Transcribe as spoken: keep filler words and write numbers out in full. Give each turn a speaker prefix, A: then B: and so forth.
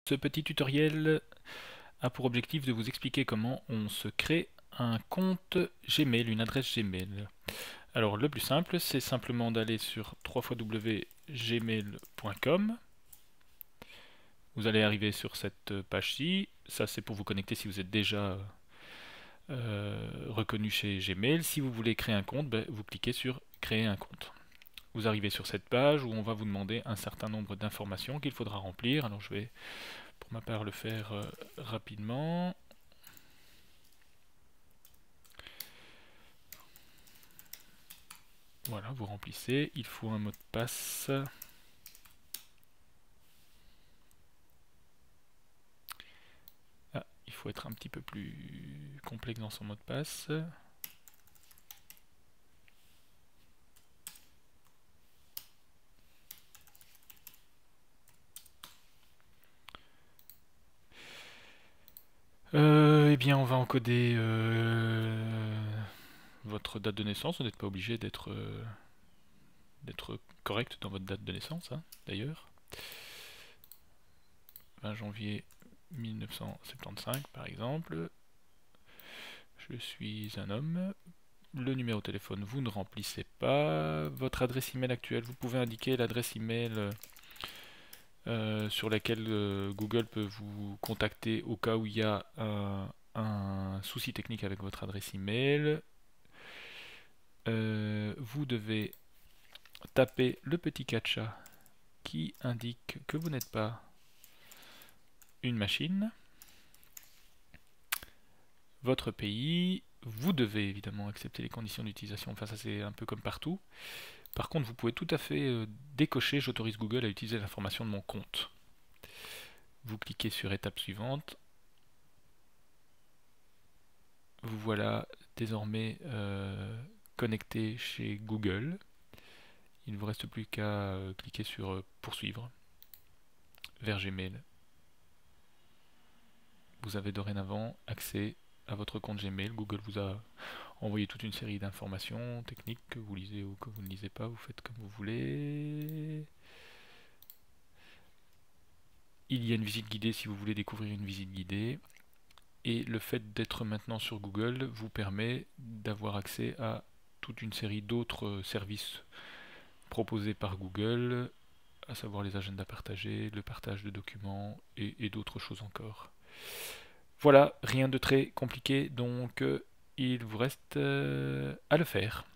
A: Ce petit tutoriel a pour objectif de vous expliquer comment on se crée un compte Gmail, une adresse Gmail. Alors le plus simple, c'est simplement d'aller sur w w w point gmail point com. Vous allez arriver sur cette page-ci. Ça, c'est pour vous connecter si vous êtes déjà euh, reconnu chez Gmail. Si vous voulez créer un compte, ben, vous cliquez sur créer un compte. Vous arrivez sur cette page où on va vous demander un certain nombre d'informations qu'il faudra remplir. Alors je vais pour ma part le faire euh, rapidement. Voilà, vous remplissez. Il faut un mot de passe. Ah, il faut être un petit peu plus complexe dans son mot de passe. Euh, eh bien, on va encoder euh, votre date de naissance. Vous n'êtes pas obligé d'être euh, d'être correct dans votre date de naissance, hein, d'ailleurs. vingt janvier mille neuf cent soixante-quinze, par exemple. Je suis un homme. Le numéro de téléphone, vous ne remplissez pas. Votre adresse email actuelle, vous pouvez indiquer l'adresse email euh, sur laquelle euh, Google peut vous contacter au cas où il y a un, un souci technique avec votre adresse email. Euh, vous devez taper le petit captcha qui indique que vous n'êtes pas une machine. Votre pays, vous devez évidemment accepter les conditions d'utilisation, enfin ça c'est un peu comme partout. Par contre, vous pouvez tout à fait euh, décocher « J'autorise Google à utiliser l'information de mon compte ». Vous cliquez sur « Étape suivante ». Vous voilà désormais euh, connecté chez Google. Il ne vous reste plus qu'à euh, cliquer sur euh, « Poursuivre » vers Gmail. Vous avez dorénavant accès à votre compte Gmail. Google vous a envoyé toute une série d'informations techniques que vous lisez ou que vous ne lisez pas. Vous faites comme vous voulez. Il y a une visite guidée si vous voulez découvrir une visite guidée. Et le fait d'être maintenant sur Google vous permet d'avoir accès à toute une série d'autres services proposés par Google, à savoir les agendas partagés, le partage de documents et, et d'autres choses encore. Voilà, rien de très compliqué, donc euh, il vous reste euh, à le faire.